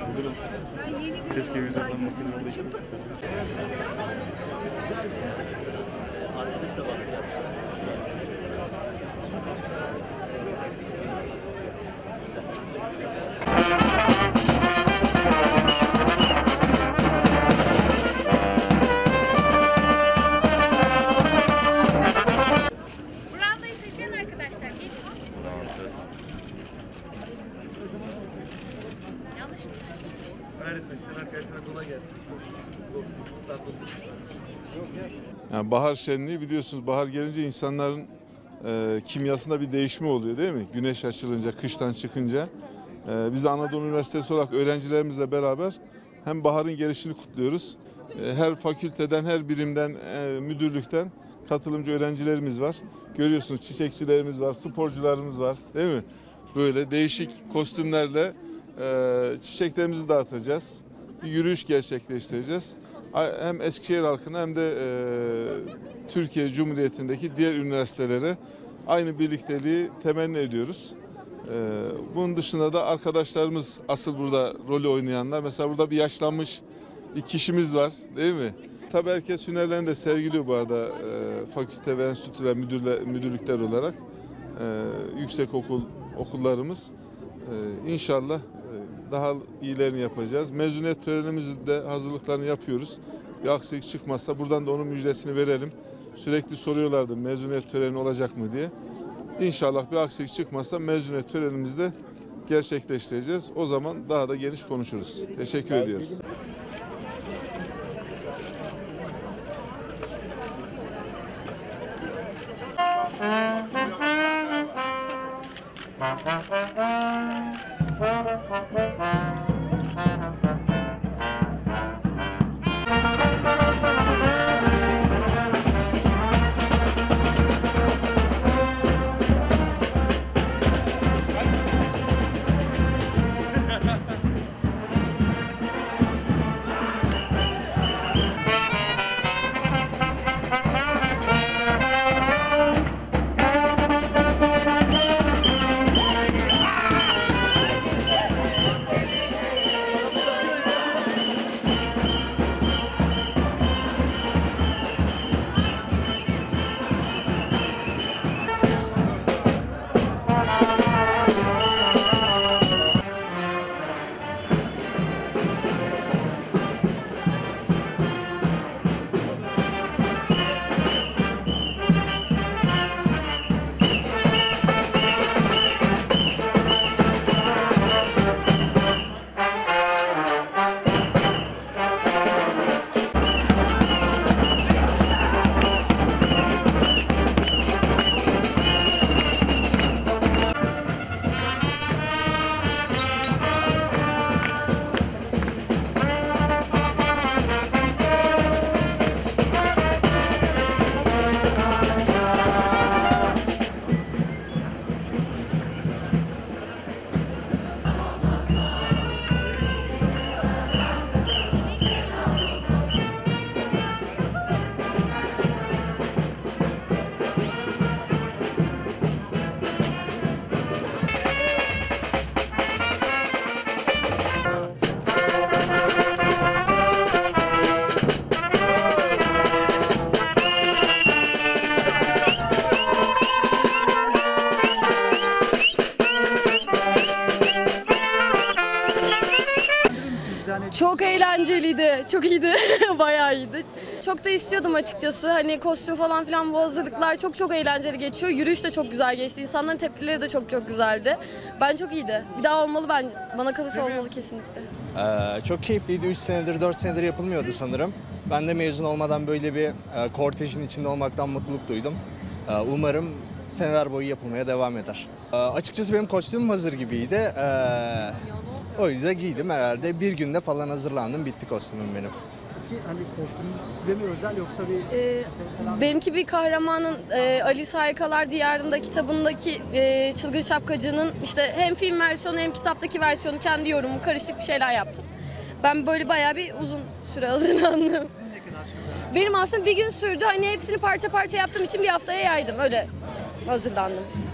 Durun. Keşke vizyondan makine olduğu için. Arkadaş da baskı yaptı. Branda'yı taşıyan arkadaşlar. Yanlış mı? Arkadaşlar kolay gelsin. Yani bahar şenliği biliyorsunuz, bahar gelince insanların kimyasında bir değişme oluyor değil mi? Güneş açılınca, kıştan çıkınca. Biz de Anadolu Üniversitesi olarak öğrencilerimizle beraber hem baharın gelişini kutluyoruz. Her fakülteden, her birimden, müdürlükten katılımcı öğrencilerimiz var. Görüyorsunuz çiçekçilerimiz var, sporcularımız var değil mi? Böyle değişik kostümlerle çiçeklerimizi dağıtacağız. Bir yürüyüş gerçekleştireceğiz. Hem Eskişehir halkına hem de Türkiye Cumhuriyeti'ndeki diğer üniversitelere aynı birlikteliği temenni ediyoruz. Bunun dışında da arkadaşlarımız asıl burada rolü oynayanlar. Mesela burada bir yaşlanmış bir kişimiz var değil mi? Tabii herkes hünerlerini de sergiliyor bu arada fakülte ve enstitüler, müdürlükler olarak. Yüksek okullarımız. İnşallah daha iyilerini yapacağız. Mezuniyet törenimizde hazırlıklarını yapıyoruz. Bir aksilik çıkmazsa buradan da onun müjdesini verelim. Sürekli soruyorlardı mezuniyet töreni olacak mı diye. İnşallah bir aksilik çıkmazsa mezuniyet törenimizde gerçekleştireceğiz. O zaman daha da geniş konuşuruz. Teşekkür ediyoruz. Çok eğlenceliydi, çok iyiydi, bayağı iyiydi. Çok da istiyordum açıkçası. Hani kostüm falan filan bu hazırlıklar çok eğlenceli geçiyor. Yürüyüş de çok güzel geçti. İnsanların tepkileri de çok güzeldi. Ben çok iyiydi. Bir daha olmalı bence. Bana kalırsa olmalı kesinlikle. Çok keyifliydi. 3 senedir, 4 senedir yapılmıyordu sanırım. Ben de mezun olmadan böyle bir kortejin içinde olmaktan mutluluk duydum. Umarım seneler boyu yapılmaya devam eder. Açıkçası benim kostümüm hazır gibiydi. O yüzden giydim herhalde. Bir günde falan hazırlandım. Bitti kostümüm benim. Peki hani kostümünüz size mi özel yoksa bir falan? Benimki bir kahramanın Alice Harikalar Diyarında kitabındaki Çılgın Şapkacı'nın işte hem film versiyonu hem kitaptaki versiyonu kendi yorumu karışık bir şeyler yaptım. Ben böyle bayağı bir uzun süre hazırlandım. Sizin ne kadar sürdü? Benim aslında bir gün sürdü. Hani hepsini parça parça yaptığım için bir haftaya yaydım. Öyle hazırlandım.